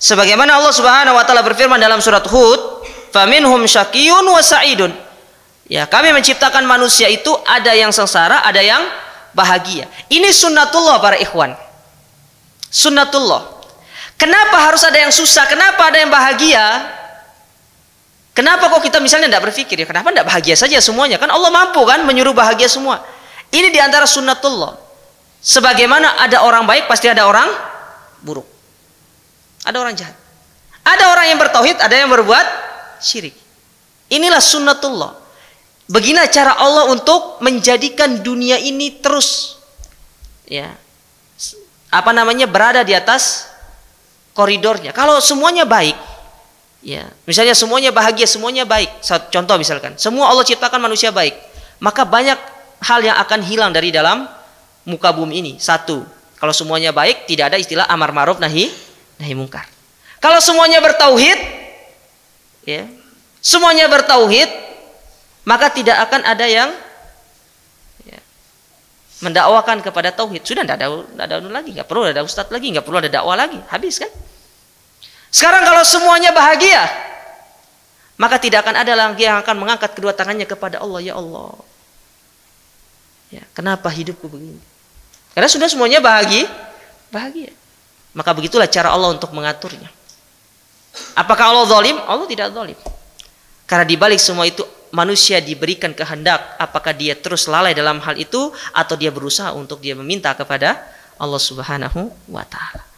Sebagaimana Allah Subhanahu wa taala berfirman dalam surat Hud, "Faminhum syaqiyyun wa sa'idun." Ya, kami menciptakan manusia itu ada yang sengsara, ada yang bahagia. Ini sunnatullah para ikhwan. Sunnatullah. Kenapa harus ada yang susah? Kenapa ada yang bahagia? Kenapa kok kita misalnya tidak berpikir ya, kenapa tidak bahagia saja semuanya? Kan Allah mampu kan menyuruh bahagia semua. Ini diantara sunnatullah. Sebagaimana ada orang baik, pasti ada orang buruk. Ada orang jahat. Ada orang yang bertauhid, ada yang berbuat syirik. Inilah sunnatullah. Beginilah cara Allah untuk menjadikan dunia ini terus berada di atas koridornya. Kalau semuanya baik, misalnya semuanya bahagia, semuanya baik. Contoh misalkan, semua Allah ciptakan manusia baik, maka banyak hal yang akan hilang dari dalam muka bumi ini. Satu, kalau semuanya baik, tidak ada istilah amar ma'ruf nahi mungkar. Kalau semuanya bertauhid, semuanya bertauhid, maka tidak akan ada yang mendakwakan kepada tauhid. Sudah tidak ada lagi, nggak perlu ada ustadz lagi, nggak perlu ada dakwah lagi, habis kan? Sekarang kalau semuanya bahagia, maka tidak akan ada lagi yang akan mengangkat kedua tangannya kepada Allah. Ya Allah, kenapa hidupku begini? Karena sudah semuanya bahagia. Maka begitulah cara Allah untuk mengaturnya. Apakah Allah zalim? Allah tidak zalim. Karena dibalik semua itu manusia diberikan kehendak, apakah dia terus lalai dalam hal itu atau dia berusaha untuk dia meminta kepada Allah Subhanahu wa taala.